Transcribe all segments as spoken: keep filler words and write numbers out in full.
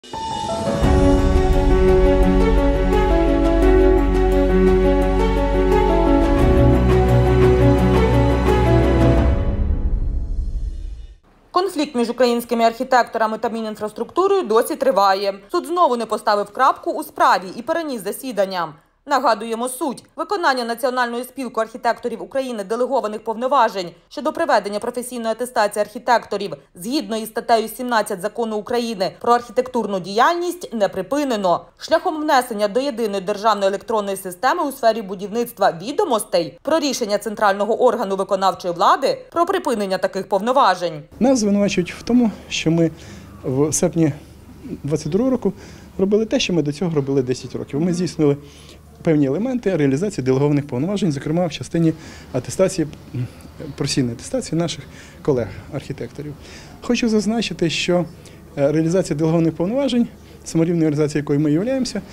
Конфлікт між українськими архітекторами та Мінінфраструктурою досі триває. Суд знову не поставив крапку у справі і переніс засідання. Нагадуємо суть. Виконання Національною спілкою архітекторів України делегованих повноважень щодо проведення професійної атестації архітекторів згідно із статтею сімнадцять Закону України про архітектурну діяльність не припинено. Шляхом внесення до єдиної державної електронної системи у сфері будівництва відомостей про рішення центрального органу виконавчої влади про припинення таких повноважень. Нас звинувачують в тому, що ми в серпні двадцять другого року робили те, що ми до цього робили десять років. Ми здійснили певні елементи реалізації делегованих повноважень, зокрема в частині атестації, професійної атестації наших колег-архітекторів. Хочу зазначити, що реалізація делегованих повноважень, саморівною реалізацією якої ми являємося,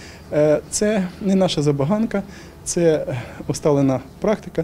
це не наша забаганка, це усталена практика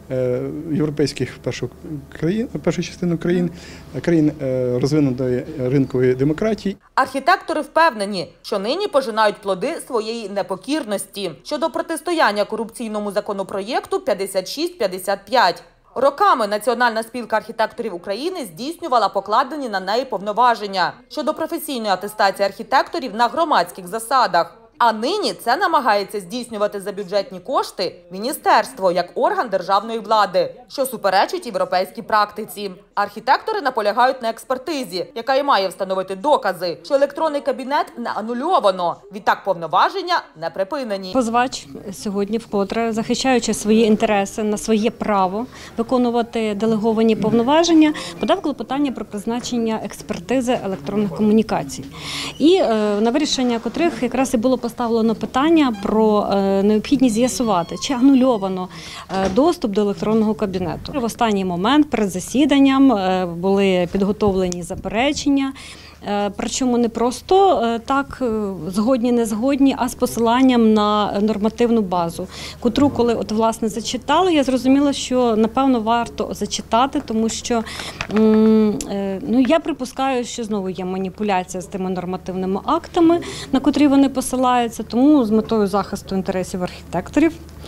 європейських першу, країн, першу частину країн, країн розвинутої ринкової демократії. Архітектори впевнені, що нині пожинають плоди своєї непокірності щодо протистояння корупційному законопроєкту п'ятдесят шість п'ятдесят п'ять. Роками Національна спілка архітекторів України здійснювала покладені на неї повноваження щодо професійної атестації архітекторів на громадських засадах. А нині це намагається здійснювати за бюджетні кошти міністерство як орган державної влади, що суперечить європейській практиці. Архітектори наполягають на експертизі, яка і має встановити докази, що електронний кабінет не анульовано, відтак повноваження не припинені. Позивач сьогодні вкотре, захищаючи свої інтереси на своє право виконувати делеговані повноваження, подав клопотання про призначення експертизи електронних комунікацій. І е, на вирішення котрих якраз і було поставлено питання про е, необхідність з'ясувати, чи анульовано е, доступ до електронного кабінету. В останній момент перед засіданням е, були підготовлені заперечення, е, причому не просто е, так згодні-не згодні, а з посиланням на нормативну базу, котру, коли от власне зачитали, я зрозуміла, що напевно варто зачитати, тому що м, е, ну, я припускаю, що знову є маніпуляція з тими нормативними актами, на котрі вони посилаються. Тому з метою захисту інтересів архітекторів,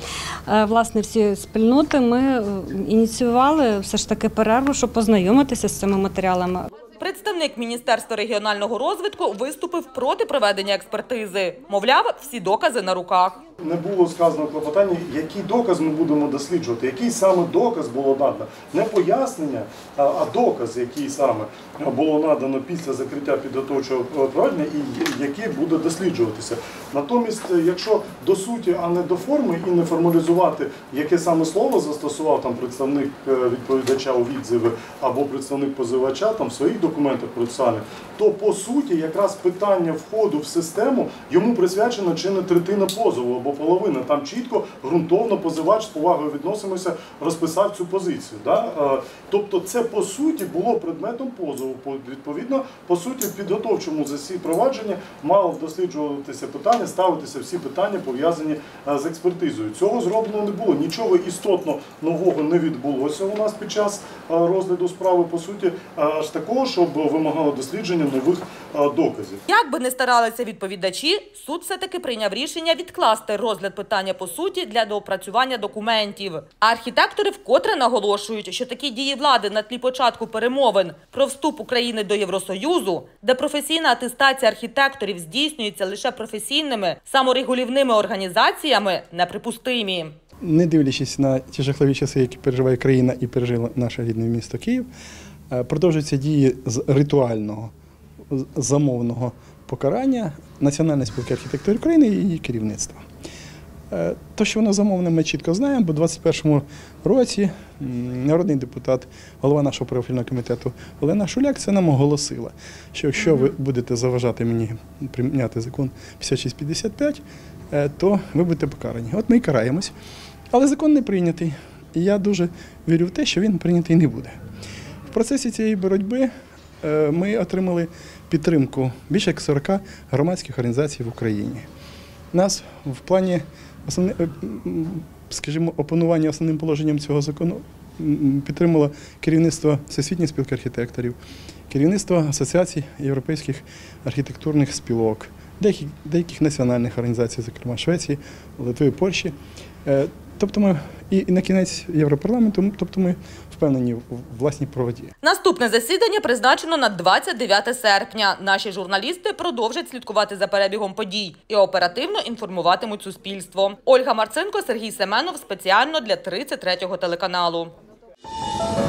власне, всі спільноти ми ініціювали все ж таки перерву, щоб познайомитися з цими матеріалами. Представник Міністерства регіонального розвитку виступив проти проведення експертизи. Мовляв, всі докази на руках. Не було сказано в клопотанні, який доказ ми будемо досліджувати, який саме доказ було надано. Не пояснення, а доказ, який саме було надано після закриття підготовчого провадження і який буде досліджуватися. Натомість, якщо до суті, а не до форми і не формалізувати, яке саме слово застосував там представник відповідача у відзиві або представник позивача там в своїх документах процесуальних, то по суті якраз питання входу в систему йому присвячена чи не третина позову або половина. Там чітко, ґрунтовно позивач з повагою відносимося, розписав цю позицію. Да? Тобто це по суті було предметом позову. Відповідно, по суті, в підготовчому засіданні провадження мало досліджуватися питання, ставитися всі питання, пов'язані з експертизою. Цього зроблено не було. Нічого істотно нового не відбулося у нас під час розгляду справи, по суті, аж такого, щоб вимагало дослідження нових доказів. Як би не старалися відповідачі, суд все-таки прийняв рішення відкласти розгляд питання по суті для доопрацювання документів. А архітектори вкотре наголошують, що такі дії влади на тлі початку перемовин про вступ України до Євросоюзу, де професійна атестація архітекторів здійснюється лише професійними саморегулівними організаціями, неприпустимі. Не дивлячись на ті жахливі часи, які переживає країна і пережило наше рідне місто Київ, продовжуються дії з ритуального, замовного покарання Національної спілки архітекторів України і її керівництва. То, що воно замовне, ми чітко знаємо, бо у двадцять першому році народний депутат, голова нашого профільного комітету Олена Шуляк це нам оголосила, що якщо ви будете заважати мені прийняти закон п'ятдесят шість п'ятдесят п'ять, то ви будете покарані. От ми і караємось. Але закон не прийнятий. І я дуже вірю в те, що він прийнятий не буде. В процесі цієї боротьби ми отримали підтримку більше як сорока громадських організацій в Україні. Нас в плані, скажімо, опанування основним положенням цього закону підтримало керівництво Всесвітньої спілки архітекторів, керівництво Асоціації європейських архітектурних спілок, деяких, деяких національних організацій, зокрема Швеції, Литви, Польщі. Тобто ми і, і на кінець Європарламенту, тобто ми впевнені в власній правоті. Наступне засідання призначено на двадцять дев'яте серпня. Наші журналісти продовжать слідкувати за перебігом подій і оперативно інформуватимуть суспільство. Ольга Марцинко, Сергій Семенов спеціально для тридцять третього телеканалу.